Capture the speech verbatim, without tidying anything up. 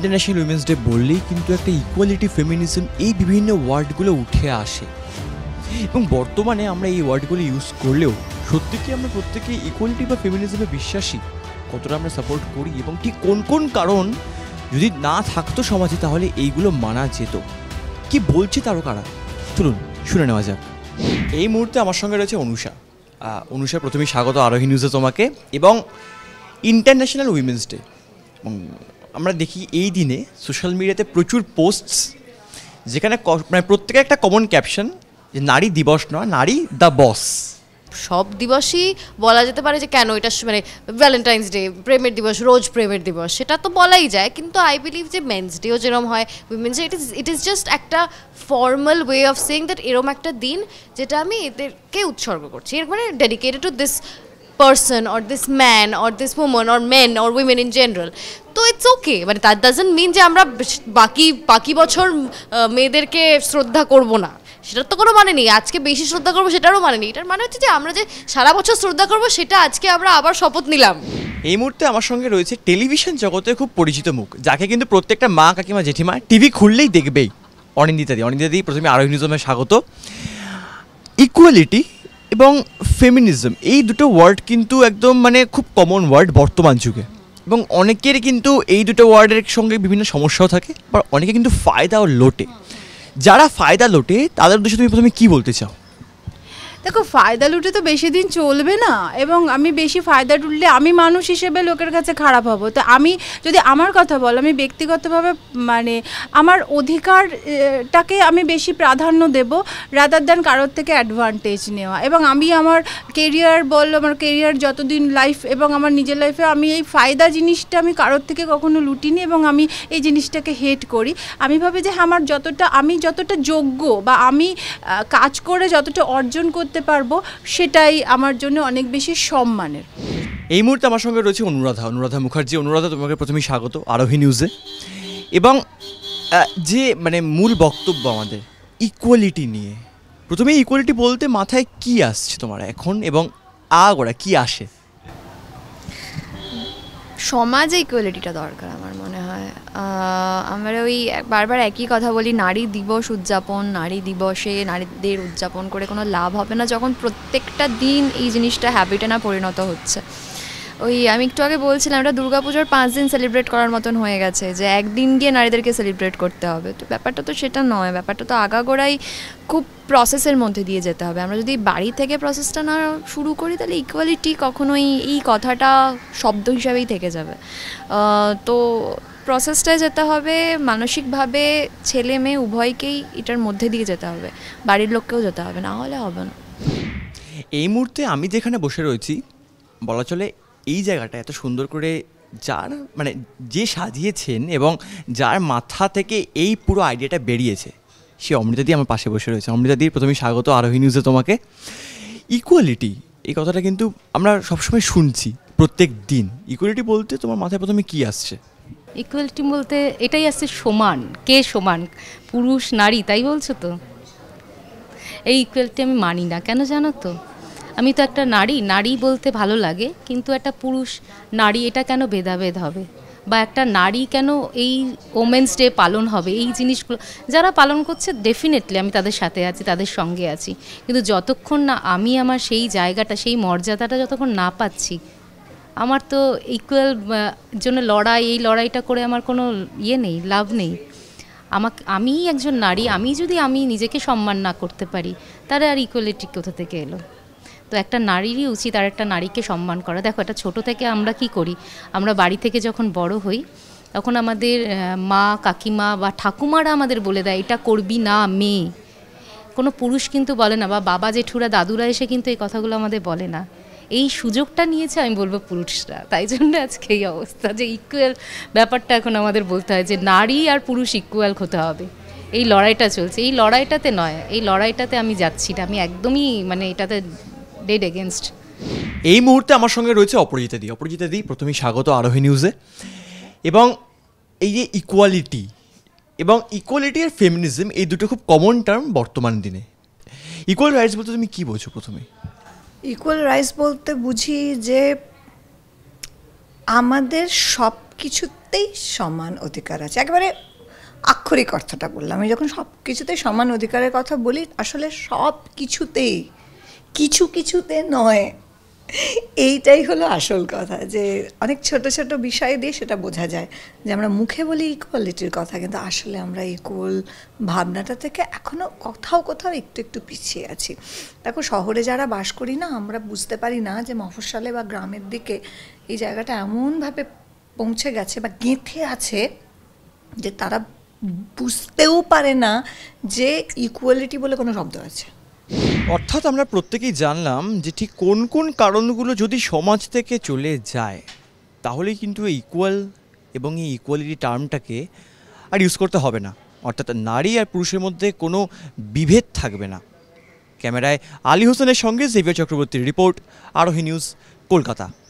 International women's day বললেই কিন্তু একটা ইকুয়ালিটি, ফেমিনিজম এই বিভিন্ন ওয়ার্ডগুলো উঠে আসে এবং বর্তমানে আমরা এই ওয়ার্ডগুলো ইউজ করলেও সত্যি কি আমরা প্রত্যেকে ইকুয়ালিটি বা ফেমিনিজমে বিশ্বাসী, কতটা আমরা সাপোর্ট করি এবং ঠিক কোন কোন কারণ যদি না থাকতো সমাজে তাহলে এইগুলো মানা যেত, কি বলছে তারও কারা, চলুন শুনে নেওয়া যাক। এই মুহূর্তে আমার সঙ্গে রয়েছে অনুষা। অনুষা, প্রথমেই স্বাগত আরোহী নিউজে তোমাকে। এবং ইন্টারন্যাশনাল উইমেন্স ডে, আমরা দেখি এই দিনে সোশ্যাল মিডিয়াতে প্রচুর পোস্টস যেখানে মানে প্রত্যেকের একটা কমন ক্যাপশন যে নারী দিবস নয়, নারী দ্য বস। সব দিবসই বলা যেতে পারে যে কেন এটা মানে ভ্যালেন্টাইন্স ডে, প্রেমের দিবস, রোজ প্রেমের দিবস, সেটা তো বলাই যায়। কিন্তু আই বিলিভ যে মেন্স ডেও যেরকম হয়, women's day, it is it is just একটা formal way of saying that এরকম একটা দিন যেটা আমি এদেরকে উৎসর্গ করছি, এর মানে dedicated to this person or this man or this woman or men or women in general. তো ইটস ওকে, মানে দ্যাট ডাজন্ট মিন যে আমরা বাকি বাকি বছর মেয়েদেরকে শ্রদ্ধা করব না, সেটার তো কোনো মানে নেই। আজকে বেশি শ্রদ্ধা করবো সেটারও মানে নেই। এটার মানে হচ্ছে যে আমরা যে সারা বছর শ্রদ্ধা করবো সেটা আজকে আমরা আবার শপথ নিলাম। এই মুহূর্তে আমার সঙ্গে রয়েছে টেলিভিশন জগতে খুব পরিচিত মুখ, যাকে কিন্তু প্রত্যেকটা মা, কাকিমা, জেঠিমা টিভি খুললেই দেখবেই, অনিন্দিতা দি। অনিন্দিতা দি, প্রথমে আরোহী নিউজে স্বাগত। ইকুয়ালিটি এবং ফেমিনিজম এই দুটো ওয়ার্ড কিন্তু একদম মানে খুব কমন ওয়ার্ড বর্তমান যুগে, এবং অনেকের কিন্তু এই দুটো ওয়ার্ডের সঙ্গে বিভিন্ন সমস্যাও থাকে, বা অনেকে কিন্তু ফায়দাও লোটে। যারা ফায়দা লোটে তাদের উদ্দেশ্যে তুমি প্রথমে কী বলতে চাও? দেখো, ফায়দা লুটে তো বেশি দিন চলবে না, এবং আমি বেশি ফায়দা লুটলে আমি মানুষ হিসেবে লোকের কাছে খারাপ হব। তো আমি যদি আমার কথা বল, আমি ব্যক্তিগতভাবে মানে আমার অধিকারটাকে আমি বেশি প্রাধান্য দেব রাদার দ্যান কারোর থেকে অ্যাডভান্টেজ নেওয়া। এবং আমি আমার কেরিয়ার বল, আমার কেরিয়ার যতদিন লাইফ এবং আমার নিজের লাইফে আমি এই ফায়দা জিনিসটা আমি কারোর থেকে কখনো লুটিনি, এবং আমি এই জিনিসটাকে হেট করি। আমি ভাবি যে আমার যতটা আমি যতটা যোগ্য বা আমি কাজ করে যতটা অর্জন করতে পারবো সেটাই আমার জন্য অনেক বেশি সম্মানের। এই মুহূর্তে আমার সঙ্গে রয়েছে অনুরাধা অনুরাধা মুখার্জি। অনুরাধা, তোমাকে প্রথমেই স্বাগত আরোহী নিউজে। এবং যে মানে মূল বক্তব্য আমাদের ইকুয়ালিটি নিয়ে, প্রথমে ইকুয়ালিটি বলতে মাথায় কি আসছে তোমার এখন, এবং আগোড়া কি আসে? সমাজে ইকুয়ালিটিটা দরকার আমার মনে হয়। আমরা ওই বারবার একই কথা বলি, নারী দিবস উদযাপন, নারী দিবসে নারীদের উদযাপন করে কোনো লাভ হবে না যখন প্রত্যেকটা দিন এই জিনিসটা হ্যাবিটে না পরিণত হচ্ছে। ওই আমি একটু আগে বলছিলাম, এটা দুর্গাপুজোর পাঁচ দিন সেলিব্রেট করার মতন হয়ে গেছে, যে একদিন গিয়ে নারীদেরকে সেলিব্রেট করতে হবে। তো ব্যাপারটা তো সেটা নয়, ব্যাপারটা তো আগাগোড়াই খুব প্রসেসের মধ্যে দিয়ে যেতে হবে। আমরা যদি বাড়ি থেকে প্রসেসটা না শুরু করি তাহলে ইকুয়ালিটি কখনোই এই কথাটা শব্দ হিসাবেই থেকে যাবে। তো প্রসেসটায় যেতে হবে, মানসিকভাবে ছেলে মেয়ে উভয়কেই এটার মধ্যে দিয়ে যেতে হবে, বাড়ির লোককেও যেতে হবে, না হলে হবে না। এই মুহূর্তে আমি যেখানে বসে রয়েছি, বলা চলে এই জায়গাটা এত সুন্দর করে যার মানে যে সাজিয়েছেন এবং যার মাথা থেকে এই পুরো আইডিয়াটা বেরিয়েছে, সে অমৃতাদি আমার পাশে বসে রয়েছে। অমৃতাদির প্রথমেই স্বাগত আরোহী নিউজে তোমাকে। ইকুয়ালিটি এই কথাটা কিন্তু আমরা সবসময় শুনছি প্রত্যেক দিন। ইকুয়ালিটি বলতে তোমার মাথায় প্রথমে কি আসছে? ইকুয়ালিটি বলতে এটাই আসছে সমান, কে সমান, পুরুষ নারী, তাই বলছো তো? এই ইকুয়ালিটি আমি মানি না। কেন জানো তো? আমি তো একটা নারী, নারী বলতে ভালো লাগে, কিন্তু একটা পুরুষ নারী এটা কেন ভেদাভেদ হবে, বা একটা নারী কেন এই ওমেন্স ডে পালন হবে? এই জিনিসগুলো যারা পালন করছে ডেফিনেটলি আমি তাদের সাথে আছি, তাদের সঙ্গে আছি, কিন্তু যতক্ষণ না আমি আমার সেই জায়গাটা, সেই মর্যাদাটা যতক্ষণ না পাচ্ছি, আমার তো ইকুয়াল জন্য লড়াই, এই লড়াইটা করে আমার কোনো ইয়ে নেই, লাভ নেই। আমাকে আমি একজন নারী, আমি যদি আমি নিজেকে সম্মান না করতে পারি তাহলে আর ইকুয়ালিটি কোথা থেকে এলো? তো একটা নারীরই উচিত আর একটা নারীকে সম্মান করা। দেখো, এটা ছোটো থেকে আমরা কি করি, আমরা বাড়ি থেকে যখন বড় হই তখন আমাদের মা, কাকিমা বা ঠাকুমারা আমাদের বলে দেয় এটা করবি না মেয়ে। কোনো পুরুষ কিন্তু বলে না, বা বাবা জেঠুরা দাদুরা এসে কিন্তু এই কথাগুলো আমাদের বলে না। এই সুযোগটা নিয়েছে আমি বলবো পুরুষরা, তাই জন্য আজকে এই অবস্থা যে ইকুয়াল ব্যাপারটা এখন আমাদের বলতে হয় যে নারী আর পুরুষ ইকুয়াল হতে হবে। এই লড়াইটা চলছে, এই লড়াইটাতে নয়, এই লড়াইটাতে আমি যাচ্ছি না, আমি একদমই মানে এটাতে ডেড এগেনস্ট। এই মুহূর্তে আমার সঙ্গে রয়েছে অপরাজিতা দি। অপরাজিতা দি, প্রথমেই স্বাগত আরোহী নিউজে। এবং এই যে ইকুয়ালিটি এবং ইকুয়ালিটি আর ফেমিনিজম এই দুটো খুব কমন টার্ম বর্তমান দিনে। ইকুয়াল রাইটস বলতে তুমি কী বোঝো? প্রথমে ইকুয়াল রাইটস বলতে বুঝি যে আমাদের সব কিছুতে সবটাতেই সমান অধিকার আছে, একেবারে আক্ষরিক অর্থটা বললাম। আমি যখন সব কিছুতেই সমান অধিকারের কথা বলি, আসলে সব কিছুতেই, কিছু কিছুতে নয়। এইটাই হলো আসল কথা, যে অনেক ছোট ছোট বিষয় দিয়ে সেটা বোঝা যায় যে আমরা মুখে বলি ইকুয়ালিটির কথা, কিন্তু আসলে আমরা ইকুয়াল ভাবনাটা থেকে এখনও কোথাও কোথাও একটু একটু পিছিয়ে আছি। দেখো, শহরে যারা বাস করি না, আমরা বুঝতে পারি না যে মফস্বলে বা গ্রামের দিকে এই জায়গাটা এমনভাবে পৌঁছে গেছে বা গেঁথে আছে যে তারা বুঝতেও পারে না যে ইকুয়ালিটি বলে কোনো শব্দ আছে। অর্থাৎ আমরা প্রত্যেকেই জানলাম যে ঠিক কোন কোন কারণগুলো যদি সমাজ থেকে চলে যায় তাহলে কিন্তু এই ইকুয়াল এবং এই ইকুয়ালিটি টার্মটাকে আর ইউজ করতে হবে না, অর্থাৎ নারী আর পুরুষের মধ্যে কোনো বিভেদ থাকবে না। ক্যামেরায় আলী হোসেনের সঙ্গে জেভিয়ার চক্রবর্তীর রিপোর্ট, আরোহী নিউজ, কলকাতা।